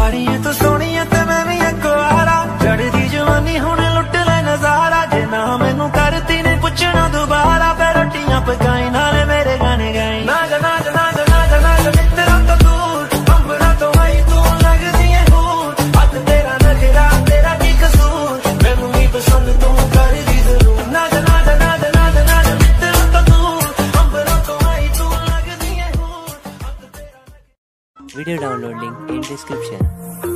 माड़ी है तू सोनी है ते मैं भी अखबारा चढ़दी जवानी हुण लुट ले नजारा जे ना मैनू करती ने पुछना दोबारा फिर रोटियां पकाई नाले मेरे गाने गाई ना जा ना जा ना जा ना जा ना जा मित्रा तो दूर अंबरा तो आई तू लगदी है हूर हद तेरा नखरा तेरा की कसूर मैनू ही पसंद तू कर दी जरूर ना जा ना जा ना जा ना जा ना जा मित्रा तो दूर अंबरा तो आई तू लगदी है हूर। Video download link in description.